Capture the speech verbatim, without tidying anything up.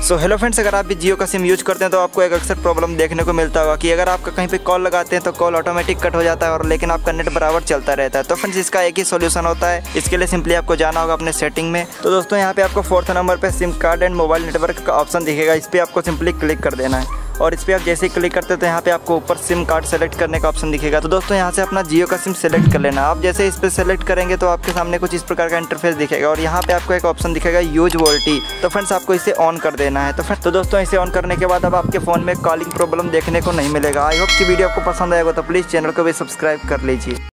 So hello friends, अगर आप भी जियो का सिम यूज करते हैं तो आपको एक अक्सर प्रॉब्लम देखने को मिलता होगा कि अगर आपका कहीं पे कॉल लगाते हैं तो कॉल ऑटोमेटिक कट हो जाता है और लेकिन आपका नेट बराबर चलता रहता है। तो फ्रेंड्स इसका एक ही सॉल्यूशन होता है। इसके लिए सिंपली आपको जाना होगा अपने सेटिंग में। तो दोस्तों यहाँ पे आपको फोर्थ नंबर पे sim card and mobile network का ऑप्शन दिखेगा। इस पर आपको सिंपली क्लिक कर देना है और इस पर आप जैसे ही क्लिक करते हैं तो यहाँ पे आपको ऊपर सिम कार्ड सेलेक्ट करने का ऑप्शन दिखेगा। तो दोस्तों यहाँ से अपना जियो का सिम सेलेक्ट कर लेना। आप जैसे इस पर सेलेक्ट करेंगे तो आपके सामने कुछ इस प्रकार का इंटरफेस दिखेगा और यहाँ पे आपको एक ऑप्शन दिखेगा यूज वोल्टी। तो फ्रेंड्स आपको इसे ऑन कर देना है। तो फ्रेंड्स तो दोस्तों इसे ऑन करने के बाद अब आपके फ़ोन में कॉलिंग प्रॉब्लम देखने को नहीं मिलेगा। आई होप कि वीडियो आपको पसंद आएगा तो प्लीज़ चैनल को भी सब्सक्राइब कर लीजिए।